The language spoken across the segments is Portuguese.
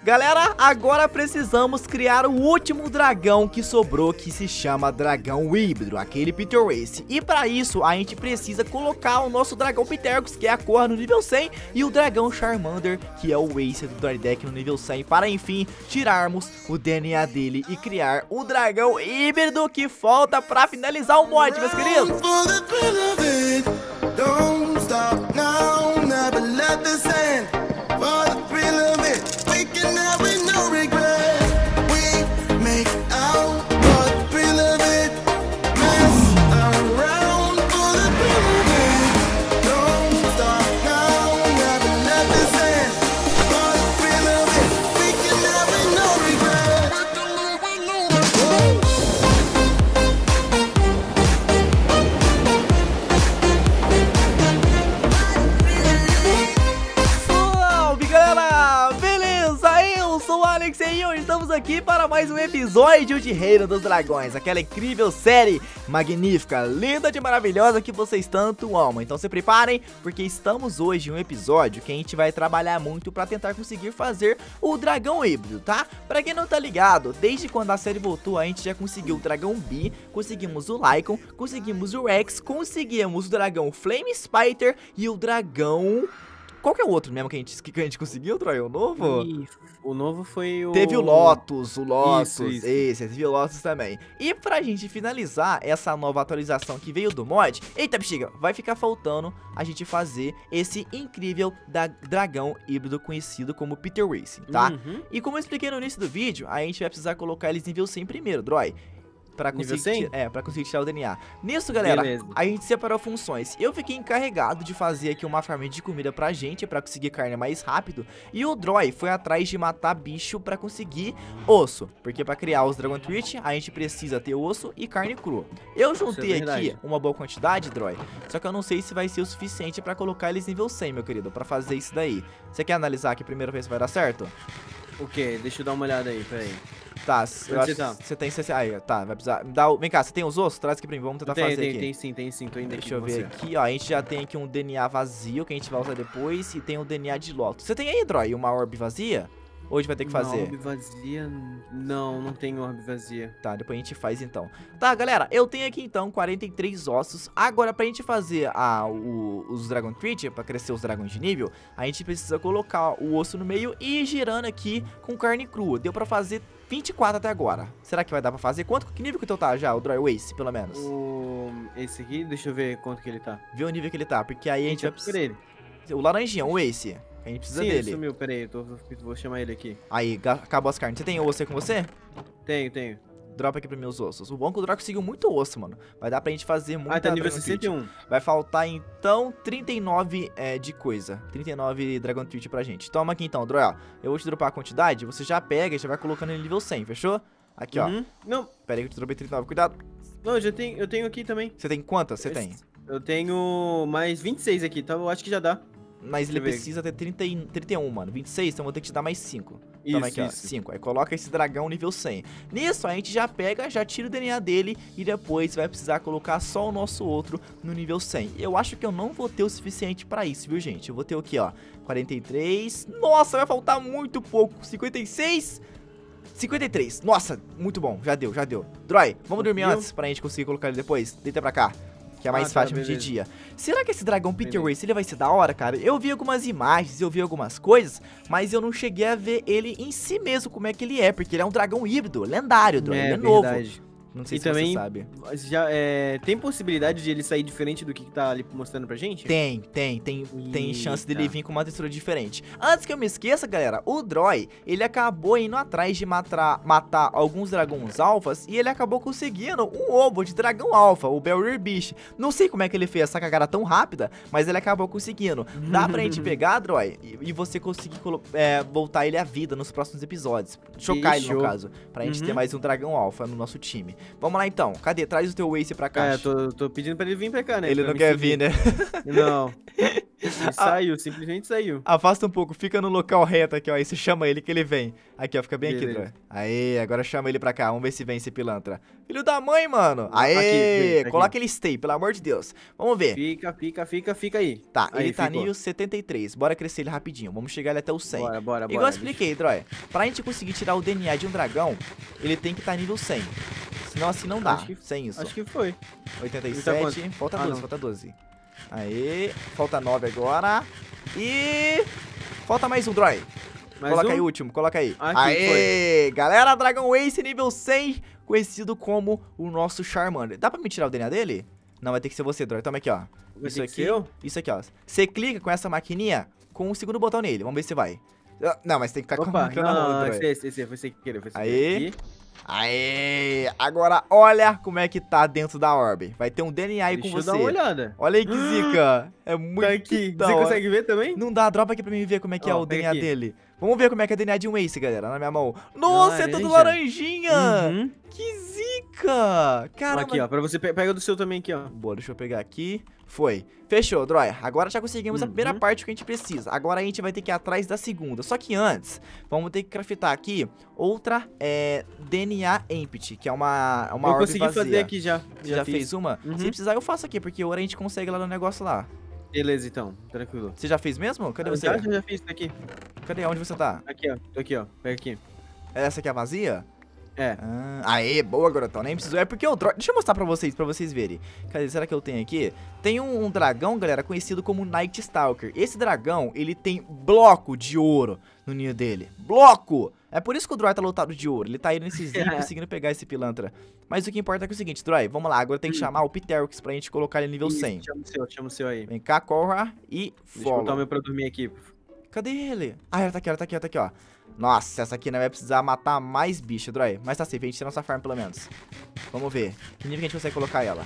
Galera, agora precisamos criar o último dragão que sobrou, que se chama dragão híbrido, aquele Peter Race. E para isso, a gente precisa colocar o nosso dragão Ptergos, que é a Korra, no nível 100, e o dragão Charmander, que é o Ace do Drydeck, no nível 100, para enfim tirarmos o DNA dele e criar o dragão híbrido que falta para finalizar o mod, meus queridos. E hoje estamos aqui para mais um episódio de Reino dos Dragões, aquela incrível série magnífica, linda de maravilhosa que vocês tanto amam. Então se preparem, porque estamos hoje em um episódio que a gente vai trabalhar muito para tentar conseguir fazer o dragão híbrido, tá? Para quem não tá ligado, desde quando a série voltou a gente já conseguiu o dragão Bee, conseguimos o Lycan, conseguimos o Rex, conseguimos o dragão Flame Spider e o dragão... Qual que é o outro mesmo que a gente conseguiu, Troy? O novo? O novo foi o... Teve o Lotus, Isso. Esse, teve o Lotus também. E pra gente finalizar essa nova atualização que veio do mod, eita bexiga, vai ficar faltando a gente fazer esse incrível dragão híbrido conhecido como Peter Racing, tá? E como eu expliquei no início do vídeo, a gente vai precisar colocar eles em nível 100 primeiro, Droy. Pra conseguir, pra conseguir tirar o DNA. Nisso, galera, a gente separou funções. Eu fiquei encarregado de fazer aqui uma farm de comida pra gente, pra conseguir carne mais rápido. E o Droy foi atrás de matar bicho pra conseguir osso. Porque pra criar os Dragon Treat, a gente precisa ter osso e carne crua. Eu juntei aqui uma boa quantidade, Droy. Só que eu não sei se vai ser o suficiente pra colocar eles nível 100, meu querido, pra fazer isso daí. Você quer analisar aqui primeiro, ver se vai dar certo? O quê? Deixa eu dar uma olhada aí, peraí. Tá, eu acho que você tem... Aí, tá, vai precisar... Vem cá, você tem os ossos? Traz aqui pra mim, vamos tentar fazer aqui. Tem sim, tô indo aqui. Deixa eu ver aqui, ó, a gente já tem aqui um DNA vazio, que a gente vai usar depois, e tem um DNA de Lotus. Você tem aí, Droy, uma orb vazia? Hoje vai ter que fazer. Orb vazia? Não tenho orb vazia. Tá, depois a gente faz então. Tá, galera, eu tenho aqui então 43 ossos. Agora, pra gente fazer os Dragon Treat, pra crescer os dragões de nível, a gente precisa colocar o osso no meio e ir girando aqui com carne crua. Deu pra fazer 24 até agora. Será que vai dar pra fazer? Que nível que teu tá já, o Droy Ace, pelo menos? Esse aqui, deixa eu ver quanto que ele tá. Vê o nível que ele tá, porque aí a gente vai precisar... ele. O laranjinha, o Ace. A gente precisa dele. Ele sumiu, peraí, vou chamar ele aqui. Aí, acabou as carnes. Você tem osso aí com você? Tenho. Dropa aqui pra mim os ossos. O bom é que o Droy conseguiu muito osso, mano. Vai dar pra gente fazer muito. Ah, tá nível 61. Vai faltar, então, 39 de coisa. 39 Dragon Treat pra gente. Toma aqui, então, Droy, ó. Eu vou te dropar a quantidade, você já pega e já vai colocando em nível 100, fechou? Aqui, ó. Não. Pera aí que eu te dropei 39, cuidado. Não, eu tenho aqui também. Você tem quantas? Você tem? Eu tenho mais 26 aqui, tá? Eu acho que já dá. Mas ele precisa ter 31, mano. 26, então eu vou ter que te dar mais 5. Toma aqui, ó, 5. Aí coloca esse dragão nível 100. Nisso, a gente já pega, já tira o DNA dele e depois vai precisar colocar só o nosso outro no nível 100. Eu acho que eu não vou ter o suficiente pra isso, viu, gente? Eu vou ter o quê, ó? 43. Nossa, vai faltar muito pouco. 56. 53. Nossa, muito bom. Já deu. Droy, vamos dormir antes pra gente conseguir colocar ele depois. Deita pra cá. Que é mais fácil de dia. Será que esse dragão Peter Race, ele vai ser da hora, cara? Eu vi algumas imagens, eu vi algumas coisas, mas eu não cheguei a ver ele em si mesmo, como é que ele é. Porque ele é um dragão híbrido, lendário, ele é novo. Não sei se também, você sabe. Já, tem possibilidade de ele sair diferente do que tá ali mostrando pra gente? Tem chance dele vir com uma textura diferente. Antes que eu me esqueça, galera, o Droy, ele acabou indo atrás de matar alguns dragões alfas e ele acabou conseguindo um ovo de dragão alfa, o Barrier Beast. Não sei como é que ele fez essa cagada tão rápida, mas ele acabou conseguindo. Dá pra gente pegar, Droy, e você conseguir voltar ele à vida nos próximos episódios. Chocar ele, no caso, pra gente ter mais um dragão alfa no nosso time. Vamos lá então, cadê? Traz o teu Ace pra cá. Tô pedindo pra ele vir pra cá, né? Ele não quer vir, né? Não. Ele saiu, simplesmente saiu. Afasta um pouco, fica no local reto aqui, ó. Aí você chama ele que ele vem. Aqui, ó, fica bem aqui, Beleza. Droy. Aê, agora chama ele pra cá. Vamos ver se vem esse pilantra. Filho da mãe, mano. Aqui, Aê, aqui. coloca ele stay, pelo amor de Deus. Vamos ver. Fica aí. Tá, Aí, ele tá ficou. nível 73. Bora crescer ele rapidinho. Vamos chegar ele até o 100. Bora. Igual eu expliquei, Droy. Pra gente conseguir tirar o DNA de um dragão, ele tem que estar nível 100. Senão assim não dá. Acho que- Sem isso. Acho que foi. 87. Falta Ah, 12, não. falta 12. Aê, falta 9 agora. E... falta mais um, Droy. Mais Coloca um? aí o último, coloca aí. Aqui, Aê! Galera, Dragon Ace nível 100, conhecido como o nosso Charmander. Dá pra me tirar o DNA dele? Não, vai ter que ser você, Droy. Toma aqui, ó. Vai Isso ter que aqui, ser eu? isso aqui, ó. Você clica com essa maquininha com o segundo botão nele. Vamos ver se vai. Não, mas tem que ficar com a Opa, máquina na mão, não, Droy. esse foi sem querer. Foi sem Aê. querer aqui. Aê! Agora olha como é que tá dentro da orbe. Vai ter um DNA aí com Deixa eu você. dar uma olhada. Olha aí que zica. É muito Tá aqui. da Você hora. consegue ver também? Não dá, dropa aqui pra mim ver como é que é Ó, o pega DNA aqui. dele. Vamos ver como é que é o DNA de um Ace, galera, na minha mão. Nossa, é tudo Laranja. laranjinha. Uhum. Que zica. Caramba. Aqui, ó. Pra você, pega do seu também aqui, ó. Boa, deixa eu pegar aqui. Foi. Fechou, Droy. Agora já conseguimos a primeira Uhum. parte que a gente precisa. Agora a gente vai ter que ir atrás da segunda. Só que antes, vamos ter que craftar aqui outra DNA Empty, que é uma Eu orbe consegui vazia. fazer aqui já. Você já fiz. fez uma? Uhum. Se precisar, eu faço aqui, porque agora a gente consegue lá no negócio lá. Beleza, então. Tranquilo. Você já fez mesmo? Cadê você? Já fiz isso aqui. Cadê? Onde você tá? Aqui, ó. Tô aqui, ó. Pega aqui. Essa aqui é a vazia? É. Aê, boa, garotão. Nem preciso. É porque o Droid. Deixa eu mostrar pra vocês verem. Cadê? Será que eu tenho aqui? Tem um dragão, galera, conhecido como Night Stalker. Esse dragão, ele tem bloco de ouro no ninho dele. Bloco! É por isso que o Droid tá lotado de ouro. Ele tá aí nesse zip conseguindo pegar esse pilantra. Mas o que importa é, que é o seguinte, Droid, vamos lá. Agora tem que chamar o Pterox pra gente colocar ele nível Isso, 100. Chama o seu aí. Vem cá, corra e Deixa eu botar o follow. meu pra dormir aqui. Cadê ele? Ah, ela tá aqui, ó. Nossa, essa aqui não vai precisar matar mais bicho, Droid. Mas tá safe, a gente tem nossa farm pelo menos. Vamos ver. Que nível que a gente consegue colocar ela?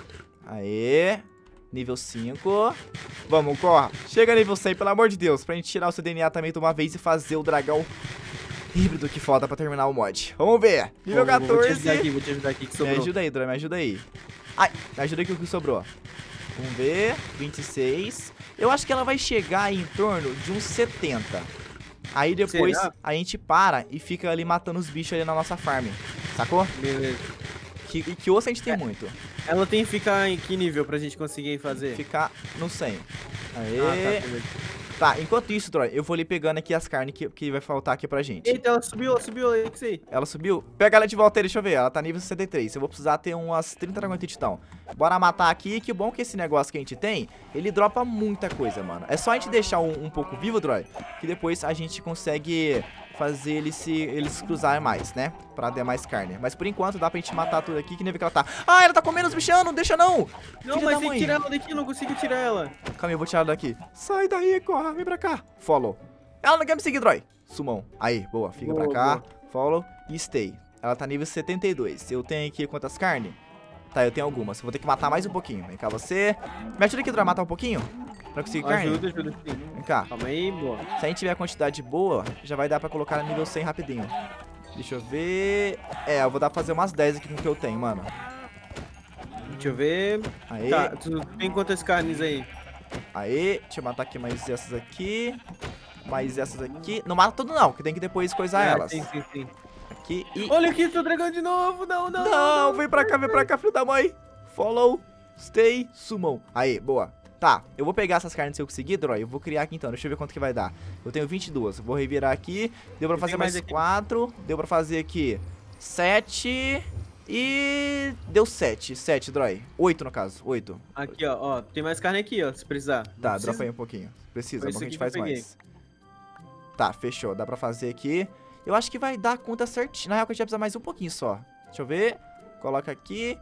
Aê. Nível 5. Vamos, corra. Chega nível 100, pelo amor de Deus. Pra gente tirar o seu DNA também de uma vez e fazer o dragão híbrido que falta pra terminar o mod. Vamos ver. Nível Vou te 14. vou te ajudar aqui que Me sobrou. ajuda aí, Droid, me ajuda aí. Ai, me ajuda aqui o que sobrou. Vamos ver. 26. Eu acho que ela vai chegar em torno de uns 70. Aí depois Será? a gente para e fica ali matando os bichos ali na nossa farm. Sacou? Beleza. Que osso a gente tem muito. Ela tem que ficar em que nível pra gente conseguir fazer? Ficar no 100. Aê. Ah, tá, beleza. Tá, enquanto isso, Troy, eu vou ali pegando aqui as carnes que vai faltar aqui pra gente. Eita, ela subiu, aí, que sei. Ela subiu? Pega ela de volta aí, deixa eu ver. Ela tá nível 63. Eu vou precisar ter umas 30 dragões de titão. Bora matar aqui. Que bom que esse negócio que a gente tem, ele dropa muita coisa, mano. É só a gente deixar um pouco vivo, Troy, que depois a gente consegue fazer eles cruzarem mais, né? Pra dar mais carne. Mas por enquanto dá pra gente matar tudo aqui. Que nível que ela tá? Ah, ela tá comendo os bichão, não deixa não! Não, Filha mas da tem mãe. que tirar ela daqui, eu não consigo tirar ela. Calma aí, eu vou tirar ela daqui. Sai daí, corra, vem pra cá. Follow. Ela não quer me seguir, Droy. Sumão. Aí, boa. Fica Boa, pra cá. Follow e stay. Ela tá nível 72. Eu tenho aqui quantas carnes? Tá, eu tenho algumas. Vou ter que matar mais um pouquinho. Vem cá, você. Me ajuda aqui, Droy, a matar um pouquinho. Pra conseguir carne. Ajuda sim. Vem cá. Calma aí, boa. Se a gente tiver a quantidade boa, já vai dar pra colocar no nível 100 rapidinho. Deixa eu ver. É, eu vou dar pra fazer umas 10 aqui com o que eu tenho, mano. Deixa eu ver. Aí. Tá, tu tem quantas carnes aí? Aí. Deixa eu matar aqui mais essas aqui. Mais essas aqui. Não mata tudo não, que tem que depois coisar elas. Sim. Aqui e... Olha aqui, tô dragão de novo. Não. Não, vem pra cá, filho da mãe. Follow, stay, summon. Aí, boa. Tá, eu vou pegar essas carnes se eu conseguir, Droy. Eu vou criar aqui então, deixa eu ver quanto que vai dar. Eu tenho 22, vou revirar aqui. Deu pra Eu fazer tenho mais mais aqui. 4. Deu pra fazer aqui 7. E... deu 7, Droy. 8 no caso, 8. Aqui, ó. Tem mais carne aqui, ó, se precisar. Tá, Não dropa precisa? aí um pouquinho. Precisa, Foi bom isso que a gente aqui faz que eu peguei. mais. Tá, fechou. Dá pra fazer aqui. Eu acho que vai dar conta certinho. Na real, que a gente vai precisar mais um pouquinho só. Deixa eu ver. Coloca aqui.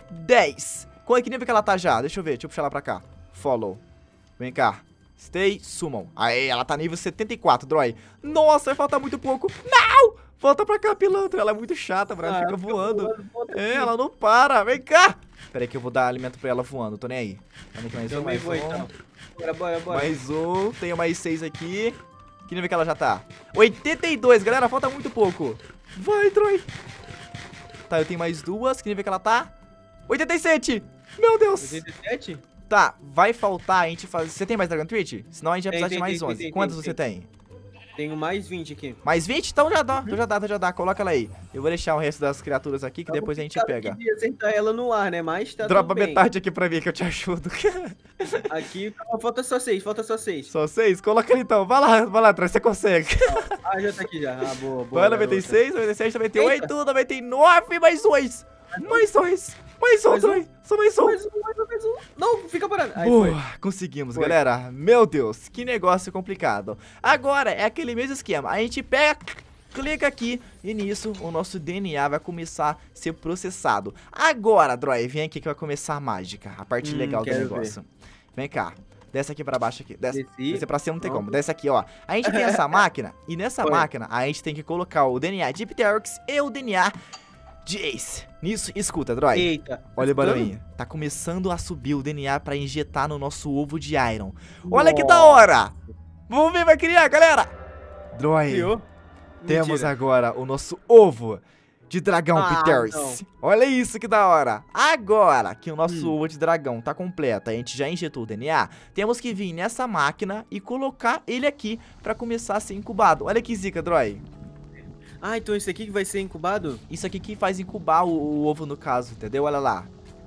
10. Qual é que nível que ela tá já? Deixa eu ver. Deixa eu puxar ela pra cá. Follow. Vem cá. Stay, summon. Aê, ela tá nível 74, Droy. Nossa, vai faltar muito pouco. Não! Volta pra cá, pilantra. Ela é muito chata, bro. Ela fica voando. volta É, aqui. ela não para. Vem cá. Pera aí que eu vou dar alimento pra ela voando. Tô nem aí. Olha aqui, mais um, Também mais vou, um. então. Bora. Mais um, tenho mais 6 aqui. Que nível que ela já tá? 82, galera, falta muito pouco. Vai, Troy. Tá, eu tenho mais 2. Que nível que ela tá? 87. Meu Deus. 87? Tá, vai faltar a gente fazer... Você tem mais Dragon Treat? Senão a gente vai precisar de mais 11. Tem, Quantos você tem? Tenho mais 20 aqui. Mais 20? Então já dá. Coloca ela aí. Eu vou deixar o resto das criaturas aqui, que depois a gente pega. Eu queria acertar ela no ar, né? Mas tá Dropa tudo bem. metade aqui pra mim que eu te ajudo. Aqui, falta só 6, Só 6? Coloca ali então. Vai lá, Troy, você consegue. Ah, já tá aqui já. Ah, boa. Vai, 96, 97, 98, Eita. 99, mais 2. Mais 2. Mais um, Troy. Só mais um. Mais um. Não, fica parado. Aí Boa, foi. conseguimos, galera. Meu Deus, que negócio complicado. Agora, é aquele mesmo esquema. A gente pega, clica aqui e nisso o nosso DNA vai começar a ser processado. Agora, Droy, vem aqui que vai começar a mágica. A parte legal do negócio. Vem cá. Desce aqui pra baixo aqui. Desce pra cima, não tem como. Desce aqui, ó. A gente tem essa máquina e nessa máquina a gente tem que colocar o DNA de Pteryx e o DNA de Ace. Nisso, escuta, Droid. Eita. Olha o barulhinho. Tá começando a subir o DNA pra injetar no nosso ovo de Iron. Olha que da hora. Vamos ver, vai criar, galera. Droid. Temos agora o nosso ovo de dragão Pteryx. Olha isso que da hora. Agora que o nosso ovo de dragão tá completo, a gente já injetou o DNA, temos que vir nessa máquina e colocar ele aqui pra começar a ser incubado. Olha que zica, Droid. Ah, então isso aqui que vai ser incubado? Isso aqui que faz incubar o ovo no caso, entendeu? Olha lá.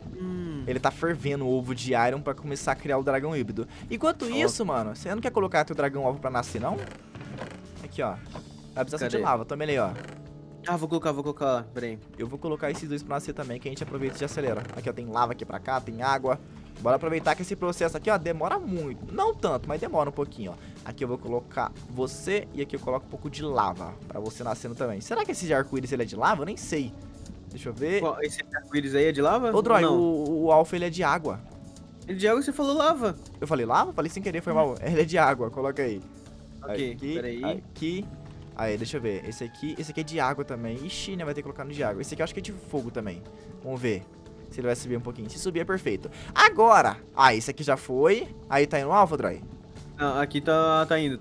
Ele tá fervendo o ovo de Iron pra começar a criar o dragão híbrido. Enquanto isso, mano, você não quer colocar teu dragão ovo pra nascer, não? Aqui, ó. Vai precisar de lava, toma ele aí, ó. Ah, vou colocar, peraí. Eu vou colocar esses dois pra nascer também, que a gente aproveita e acelera. Aqui, ó, tem lava aqui pra cá, tem água. Bora aproveitar que esse processo aqui, ó, demora muito. Não tanto, mas demora um pouquinho, ó. Aqui eu vou colocar você e aqui eu coloco um pouco de lava pra você nascendo também. Será que esse de arco-íris ele é de lava? Eu nem sei. Deixa eu ver. Esse arco-íris aí é de lava? Ô, Droy, o alfa ele é de água. Ele é de água, você falou lava. Eu falei lava? Falei sem querer, foi mal. Ele é de água, coloca aí. Ok, aqui, peraí. Aqui. Aí, deixa eu ver. Esse aqui é de água também. Ixi, né? Vai ter que colocar no de água. Esse aqui eu acho que é de fogo também. Vamos ver se ele vai subir um pouquinho. Se subir é perfeito. Agora! Ah, esse aqui já foi. Aí tá indo no alfa, Droy? Ah, aqui tá indo.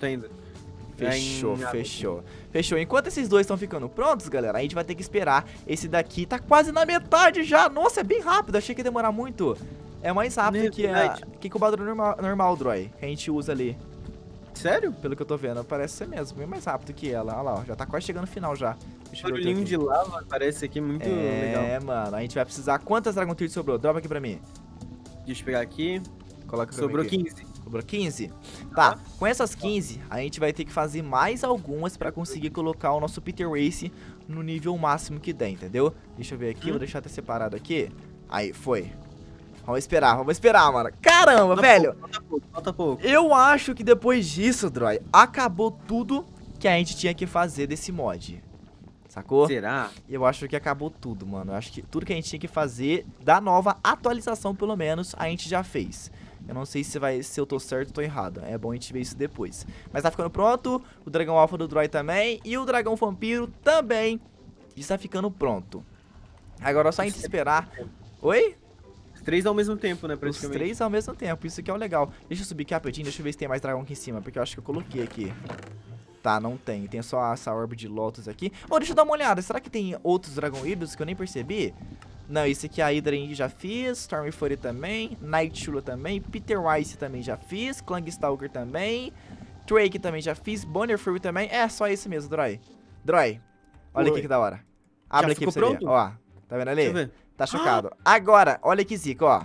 Fechou. Enquanto esses dois estão ficando prontos, galera, a gente vai ter que esperar. Esse daqui tá quase na metade já. Nossa, é bem rápido. Achei que ia demorar muito. É mais rápido que incubador normal, Droy, que a gente usa ali. Sério? Pelo que eu tô vendo, parece ser mesmo. Bem mais rápido que ela. Olha lá, ó. Já tá quase chegando no final já. Barulhinho de lava parece aqui muito legal. É, mano. A gente vai precisar... Quantas Dragon Trees sobrou? Dropa aqui pra mim. Deixa eu pegar aqui. Coloca pra Sobrou mim aqui. 15. Sobrou 15? Tá, com essas 15, a gente vai ter que fazer mais algumas pra conseguir colocar o nosso Pteryx no nível máximo que der, entendeu? Deixa eu ver aqui, vou deixar até separado aqui. Aí, foi. Vamos esperar, mano. Caramba, velho. Falta pouco. Eu acho que depois disso, Droy, acabou tudo que a gente tinha que fazer desse mod. Sacou? Será? Eu acho que acabou tudo, mano. Eu acho que tudo que a gente tinha que fazer da nova atualização, pelo menos, a gente já fez. Eu não sei se eu tô certo ou tô errado. É bom a gente ver isso depois. Mas tá ficando pronto. O dragão alfa do Droid também. E o dragão vampiro também está ficando pronto. Agora é só a gente esperar. Oi? Os 3 ao mesmo tempo, né, Os praticamente. 3 ao mesmo tempo. Isso que é o legal. Deixa eu subir aqui rapidinho. Deixa eu ver se tem mais dragão aqui em cima. Porque eu acho que eu coloquei aqui. Tá, não tem. Tem só essa orbe de Lotus aqui. Oh, deixa eu dar uma olhada. Será que tem outros dragão híbridos que eu nem percebi? Não, esse aqui a Hydra já fiz, Storm Fury também, Nightshula também, Pteryx também já fiz, Klangstalker também, Drake também já fiz, Bonner Fury também. É, só esse mesmo, Droy. Droy, olha aqui que da hora. Abre aqui pra você ver, ó. Tá vendo ali? Deixa eu ver. Tá chocado. Agora, olha que zica, ó.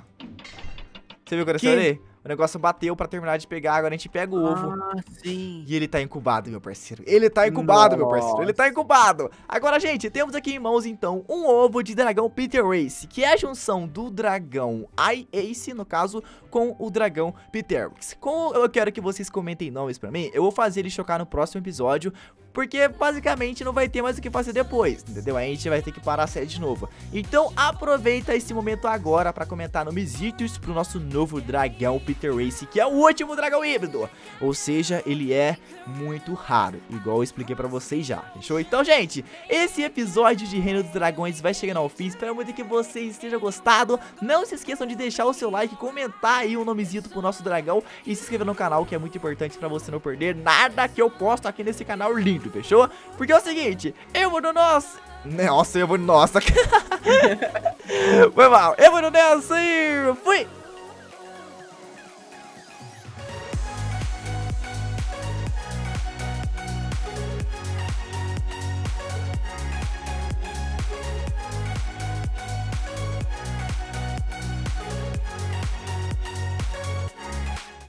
Você viu o que aconteceu ali? O negócio bateu pra terminar de pegar, agora a gente pega o ovo. Ah, sim. E ele tá incubado, meu parceiro. Ele tá incubado, meu parceiro. Ele tá incubado. Agora, gente, temos aqui em mãos, então, um ovo de dragão Pteryx, que é a junção do dragão Ace, no caso, com o dragão Pteryx. Como eu quero que vocês comentem nomes pra mim, eu vou fazer ele chocar no próximo episódio, porque basicamente não vai ter mais o que fazer depois, entendeu? Aí a gente vai ter que parar a série de novo. Então aproveita esse momento agora pra comentar nomesitos pro nosso novo dragão Pteryx, que é o último dragão híbrido. Ou seja, ele é muito raro, igual eu expliquei pra vocês já, fechou? Então, gente, esse episódio de Reino dos Dragões vai chegando ao fim. Espero muito que vocês tenham gostado. Não se esqueçam de deixar o seu like, comentar aí o nomezito pro nosso dragão e se inscrever no canal, que é muito importante pra você não perder nada que eu posto aqui nesse canal lindo, fechou? Porque é o seguinte, eu vou no nosso... Nossa, eu vou no nossa. Foi mal, eu vou no nosso e fui!